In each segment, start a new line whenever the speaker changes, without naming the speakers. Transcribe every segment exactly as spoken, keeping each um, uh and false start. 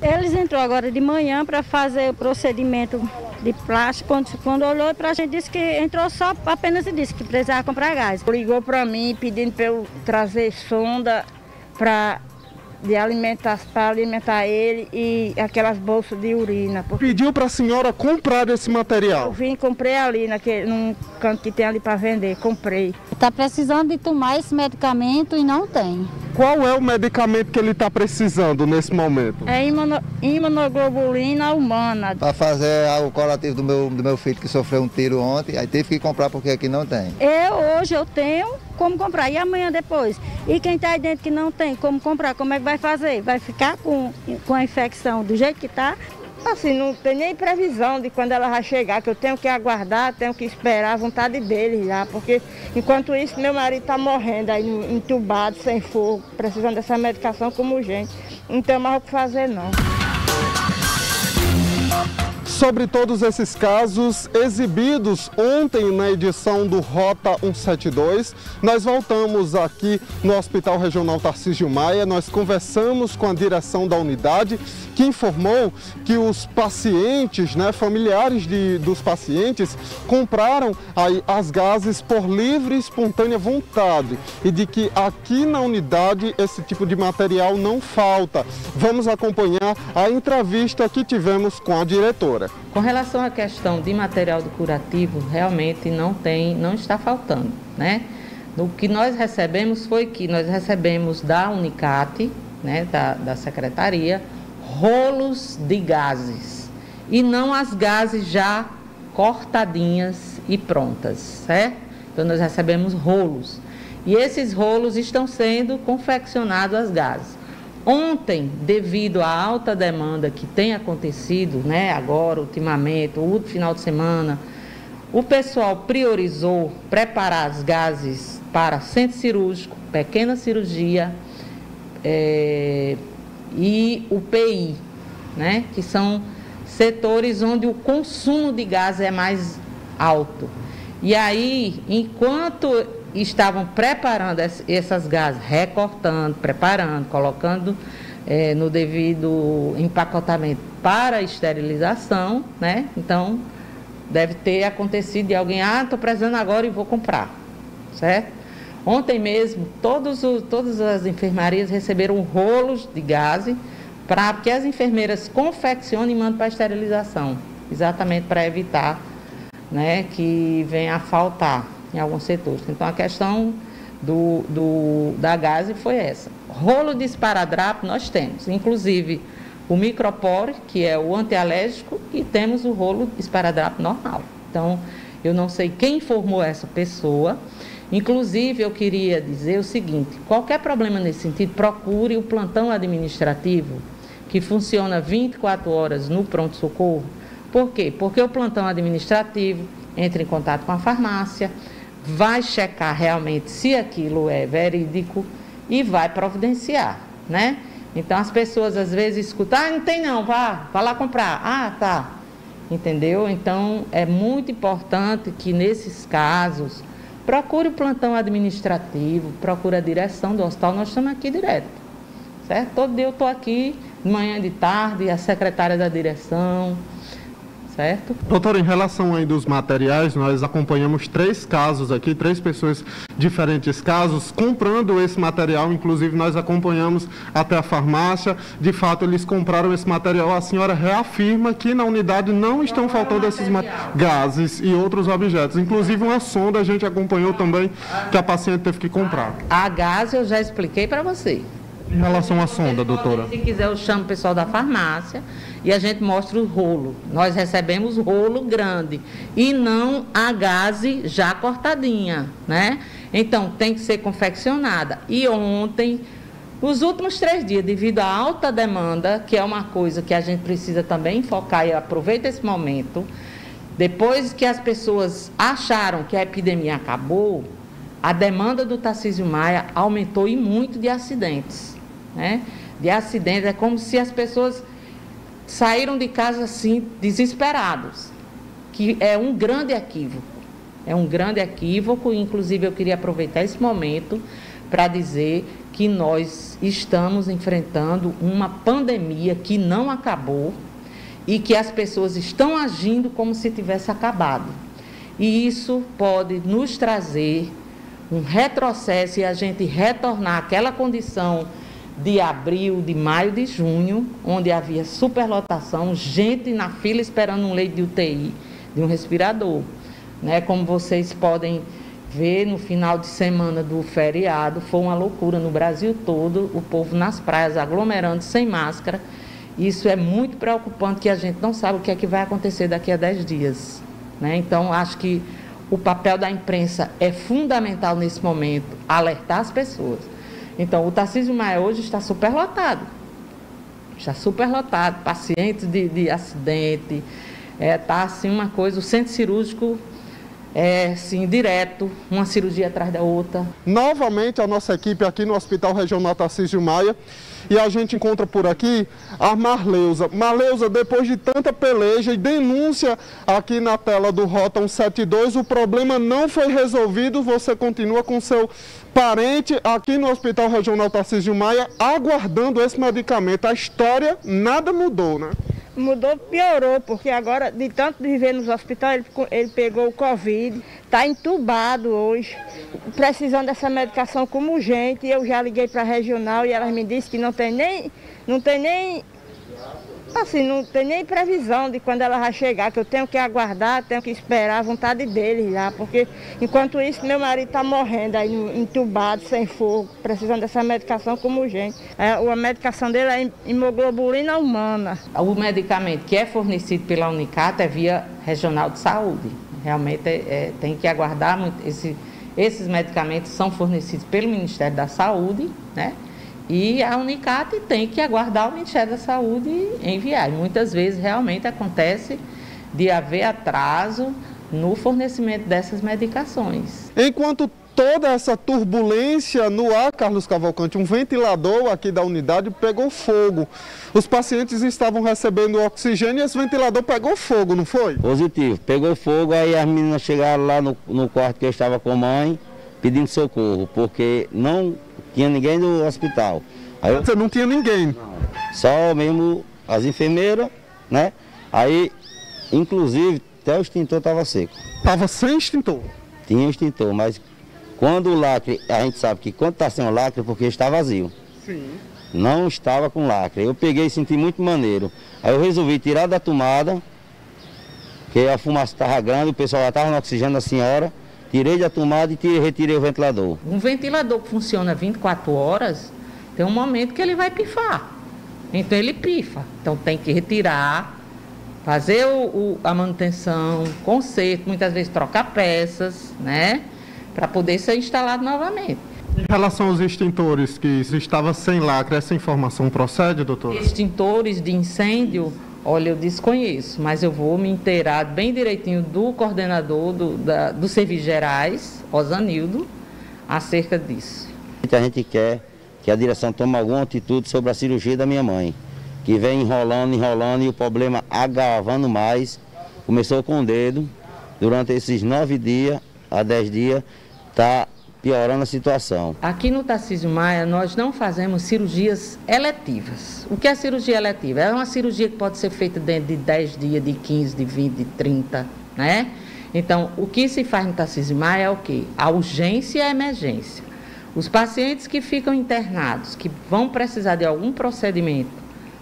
Eles entrou agora de manhã para fazer o procedimento de plástico. Quando, quando olhou para a gente, disse que entrou só apenas e disse que precisava comprar gás. Ligou para mim pedindo para eu trazer sonda para de alimentar, para alimentar ele e aquelas bolsas de urina.
Pediu para a senhora comprar esse material?
Eu vim, comprei ali, naquele, num canto que tem ali para vender, comprei.
Está precisando de tomar esse medicamento e não tem.
Qual é o medicamento que ele está precisando nesse momento?
É imuno, imunoglobulina humana.
Para fazer o coletivo do meu, do meu filho que sofreu um tiro ontem, aí teve que comprar porque aqui não tem.
Eu hoje eu tenho como comprar, e amanhã depois? E quem está aí dentro que não tem como comprar, como é que vai fazer? Vai ficar com, com a infecção do jeito que está? Assim, não tem nem previsão de quando ela vai chegar, que eu tenho que aguardar, tenho que esperar a vontade dele já, porque enquanto isso meu marido está morrendo aí entubado, sem fogo, precisando dessa medicação como urgente. Não tem mais o que fazer não.
Sobre todos esses casos exibidos ontem na edição do Rota cento e setenta e dois, nós voltamos aqui no Hospital Regional Tarcísio Maia, nós conversamos com a direção da unidade, que informou que os pacientes, né, familiares de, dos pacientes, compraram aí as gases por livre e espontânea vontade e de que aqui na unidade esse tipo de material não falta. Vamos acompanhar a entrevista que tivemos com a diretora.
Com relação à questão de material de curativo, realmente não tem, não está faltando, né? O que nós recebemos foi que nós recebemos da Unicat, né, da, da secretaria, rolos de gases e não as gases já cortadinhas e prontas, certo? Então nós recebemos rolos e esses rolos estão sendo confeccionados as gases. Ontem, devido à alta demanda que tem acontecido, né, agora, ultimamente, o último final de semana, o pessoal priorizou preparar as gases para centro cirúrgico, pequena cirurgia é, e U P I, né, que são setores onde o consumo de gás é mais alto. E aí, enquanto estavam preparando essas gases, recortando, preparando, colocando é, no devido empacotamento para esterilização, né? Então, deve ter acontecido de alguém, ah, estou precisando agora e vou comprar, certo? Ontem mesmo, todos os, todas as enfermarias receberam rolos de gases para que as enfermeiras confeccionem e mandem para a esterilização, exatamente para evitar, né, que venha a faltar em alguns setores. Então, a questão do, do, da gase foi essa. Rolo de esparadrapo nós temos, inclusive o micropore, que é o antialérgico, e temos o rolo de esparadrapo normal. Então, eu não sei quem informou essa pessoa. Inclusive, eu queria dizer o seguinte, qualquer problema nesse sentido, procure o plantão administrativo, que funciona vinte e quatro horas no pronto-socorro. Por quê? Porque o plantão administrativo entra em contato com a farmácia, vai checar realmente se aquilo é verídico e vai providenciar, né? Então, as pessoas às vezes escutam, ah, não tem não, vá, vá lá comprar. Ah, tá, entendeu? Então, é muito importante que nesses casos, procure o plantão administrativo, procure a direção do hospital, nós estamos aqui direto, certo? Todo dia eu estou aqui, de manhã, de tarde, a secretária da direção, certo?
Doutora, em relação ainda aos materiais, nós acompanhamos três casos aqui, três pessoas, diferentes casos, comprando esse material, inclusive nós acompanhamos até a farmácia, de fato eles compraram esse material, a senhora reafirma que na unidade não estão faltando esses gases e outros objetos, inclusive uma sonda a gente acompanhou também, que a paciente teve que comprar.
A gás eu já expliquei para você.
Em relação à sonda, doutora?
Se quiser, eu chamo o pessoal da farmácia e a gente mostra o rolo. Nós recebemos rolo grande e não a gase já cortadinha, né? Então, tem que ser confeccionada. E ontem, nos últimos três dias, devido à alta demanda, que é uma coisa que a gente precisa também focar e aproveita esse momento, depois que as pessoas acharam que a epidemia acabou, a demanda do Tarcísio Maia aumentou e muito de acidentes. Né? De acidentes, é como se as pessoas saíram de casa assim, desesperados, que é um grande equívoco, é um grande equívoco, inclusive eu queria aproveitar esse momento para dizer que nós estamos enfrentando uma pandemia que não acabou e que as pessoas estão agindo como se tivesse acabado. E isso pode nos trazer um retrocesso e a gente retornar àquela condição de abril, de maio, de junho, onde havia superlotação, gente na fila esperando um leito de U T I, de um respirador. Né? Como vocês podem ver, no final de semana do feriado, foi uma loucura no Brasil todo, o povo nas praias aglomerando sem máscara. Isso é muito preocupante, que a gente não sabe o que é que vai acontecer daqui a dez dias. Né? Então, acho que o papel da imprensa é fundamental nesse momento, alertar as pessoas. Então, o Tarcísio Maia hoje está superlotado. Está superlotado, pacientes de, de acidente, está é, assim uma coisa, o centro cirúrgico é sim, direto, uma cirurgia atrás da outra.
Novamente a nossa equipe aqui no Hospital Regional Tarcísio Maia, e a gente encontra por aqui a Marleusa. Marleusa, depois de tanta peleja e denúncia aqui na tela do Rota cento e setenta e dois, o problema não foi resolvido, você continua com seu parente aqui no Hospital Regional Tarcísio Maia, aguardando esse medicamento. A história nada mudou, né?
Mudou, piorou, porque agora, de tanto viver nos hospitais, ele, ele pegou o Covid, está entubado hoje, precisando dessa medicação como urgente. Eu já liguei para a regional e elas me disseram que não tem nem, não tem nem, assim, não tem nem previsão de quando ela vai chegar, que eu tenho que aguardar, tenho que esperar a vontade deles lá, porque enquanto isso meu marido está morrendo aí entubado, sem fogo, precisando dessa medicação como urgente. É, a medicação dele é hemoglobina humana.
O medicamento que é fornecido pela Unicat é via regional de saúde. Realmente é, é, tem que aguardar, muito, esse, esses medicamentos são fornecidos pelo Ministério da Saúde, né? E a Unicat tem que aguardar o Ministério da Saúde enviar. E muitas vezes realmente acontece de haver atraso no fornecimento dessas medicações.
Enquanto toda essa turbulência no ar, Carlos Cavalcante, um ventilador aqui da unidade pegou fogo. Os pacientes estavam recebendo oxigênio e esse ventilador pegou fogo, não foi?
Positivo, pegou fogo, aí as meninas chegaram lá no, no quarto que eu estava com a mãe, pedindo socorro, porque não tinha ninguém do hospital. Aí eu...
Você não tinha ninguém?
Não, só mesmo as enfermeiras, né? Aí, inclusive, até o extintor estava seco.
Estava sem extintor?
Tinha extintor, mas quando o lacre, a gente sabe que quando está sem o lacre é porque está vazio.
Sim.
Não estava com lacre. Eu peguei e senti muito maneiro. Aí eu resolvi tirar da tomada, porque a fumaça estava grande, o pessoal já estava no oxigênio da senhora. Tirei da tomada e tirei, retirei o ventilador.
Um ventilador que funciona vinte e quatro horas, tem um momento que ele vai pifar. Então ele pifa. Então tem que retirar, fazer o, o, a manutenção, conserto, muitas vezes trocar peças, né? Para poder ser instalado novamente.
Em relação aos extintores que estava sem lacre, essa informação procede, doutor?
Extintores de incêndio, olha, eu desconheço, mas eu vou me inteirar bem direitinho do coordenador do, da, dos serviços gerais, Osanildo, acerca disso.
A gente quer que a direção tome alguma atitude sobre a cirurgia da minha mãe, que vem enrolando, enrolando e o problema agravando mais. Começou com o dedo, durante esses nove dias a dez dias, está piorando a situação.
Aqui no Tarcísio Maia, nós não fazemos cirurgias eletivas. O que é cirurgia eletiva? É uma cirurgia que pode ser feita dentro de dez dias, de quinze, de vinte, de trinta, né? Então, o que se faz no Tarcísio Maia é o quê? A urgência e a emergência. Os pacientes que ficam internados, que vão precisar de algum procedimento,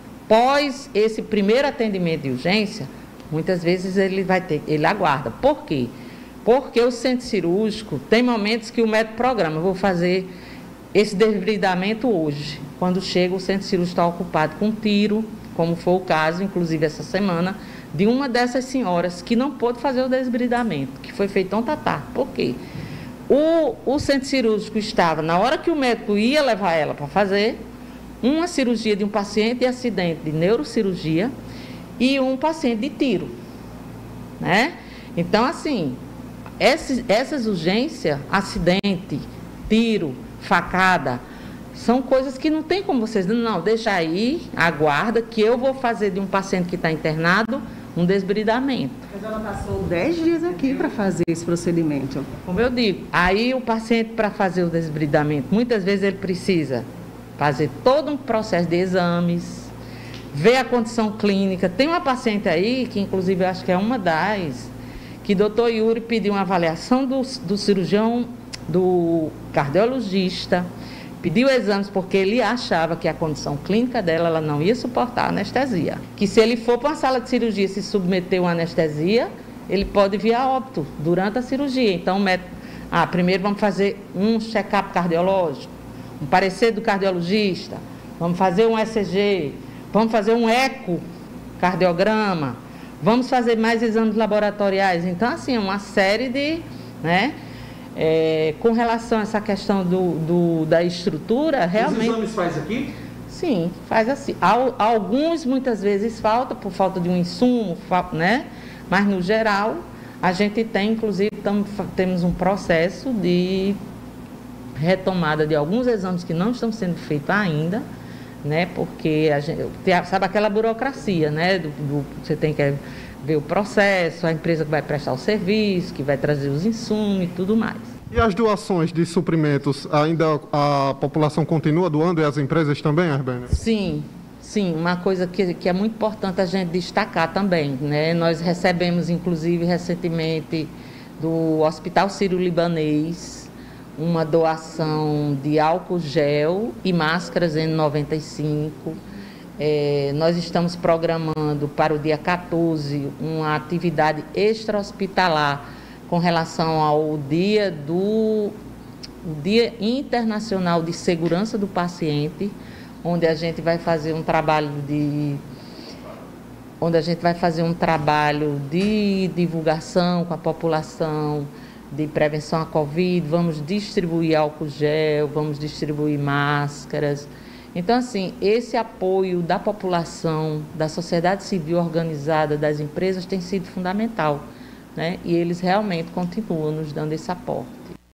pós esse primeiro atendimento de urgência, muitas vezes ele vai ter, ele aguarda. Por quê? Porque o centro cirúrgico tem momentos que o médico programa, eu vou fazer esse desbridamento hoje. Quando chega, o centro cirúrgico está ocupado com tiro, como foi o caso, inclusive essa semana, de uma dessas senhoras que não pôde fazer o desbridamento, que foi feito ontem à tarde. Por quê? O, o centro cirúrgico estava, na hora que o médico ia levar ela para fazer, uma cirurgia de um paciente de acidente de neurocirurgia e um paciente de tiro, né? Então, assim, essas, essas urgências, acidente, tiro, facada, são coisas que não tem como vocês dizerem, não, deixa aí, aguarda, que eu vou fazer de um paciente que está internado um desbridamento.
Ela passou dez dias aqui para fazer esse procedimento.
Como eu digo, aí o paciente, para fazer o desbridamento, muitas vezes ele precisa fazer todo um processo de exames, ver a condição clínica. Tem uma paciente aí, que inclusive eu acho que é uma das, que o doutor Yuri pediu uma avaliação do, do cirurgião, do cardiologista, pediu exames porque ele achava que a condição clínica dela, ela não ia suportar a anestesia. Que se ele for para uma sala de cirurgia e se submeter a uma anestesia, ele pode vir a óbito durante a cirurgia. Então, ah, primeiro vamos fazer um check-up cardiológico, um parecer do cardiologista, vamos fazer um E C G, vamos fazer um ecocardiograma, vamos fazer mais exames laboratoriais. Então, assim, é uma série de... né? É, com relação a essa questão do, do, da estrutura, realmente...
Os exames faz aqui?
Sim, faz assim. Alguns, muitas vezes, falta por falta de um insumo, né? Mas, no geral, a gente tem, inclusive, tam, temos um processo de retomada de alguns exames que não estão sendo feitos ainda, né? Porque, a gente, sabe aquela burocracia, né? Do, do, você tem que ver o processo, a empresa que vai prestar o serviço, que vai trazer os insumos e tudo mais.
E as doações de suprimentos, ainda a população continua doando e as empresas também, Arbênia?
Sim, sim. Uma coisa que, que é muito importante a gente destacar também, né? Nós recebemos, inclusive, recentemente, do Hospital Sírio-Libanês, uma doação de álcool gel e máscaras N noventa e cinco. É, nós estamos programando para o dia quatorze uma atividade extra-hospitalar com relação ao dia do Dia Internacional de Segurança do Paciente, onde a gente vai fazer um trabalho de onde a gente vai fazer um trabalho de divulgação com a população, de prevenção à Covid, vamos distribuir álcool gel, vamos distribuir máscaras. Então, assim, esse apoio da população, da sociedade civil organizada, das empresas, tem sido fundamental, né? E eles realmente continuam nos dando esse aporte.